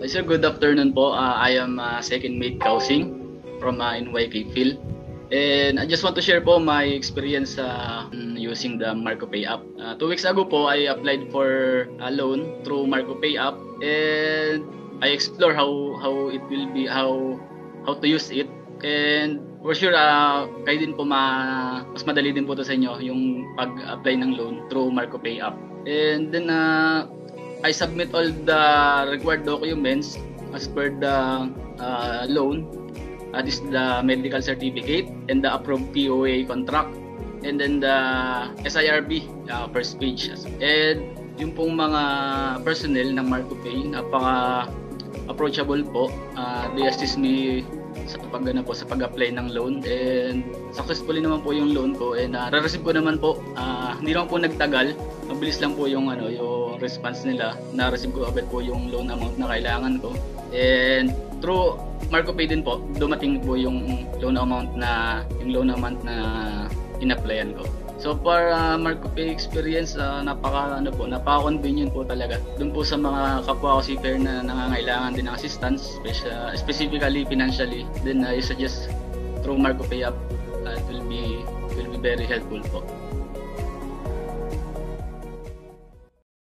Sir, good afternoon po. I am second mate Kausing from NYK-Fil. And I just want to share po my experience using the MarCoPay app. 2 weeks ago po, I applied for a loan through MarCoPay app, and I explore how it will be, how to use it. And for sure, kayo din po mas madali din po to sa inyo yung pag-apply ng loan through MarCoPay app. And then I submit all the required documents as per the loan. That is the medical certificate and the approved POA contract, and then the SIRB first page. And yung pong mga personnel ng MarCoPay, napaka-approachable po. They assist me sa pag-apply ng loan, and successfully naman po yung loan ko, and re-receive ko naman po. Hindi naman po nagtagal, mabilis lang po yung yung response nila. Na-receive ko agad po yung loan amount na kailangan ko, and through MarCoPay din po dumating po yung loan amount na in-applyan ko. So para MarCoPay experience, napaka-convenient po talaga. Doon po sa mga kapwa ko seafarer na nangangailangan din ng assistance, specifically financially, then I suggest through MarCoPay app. It will be very helpful po.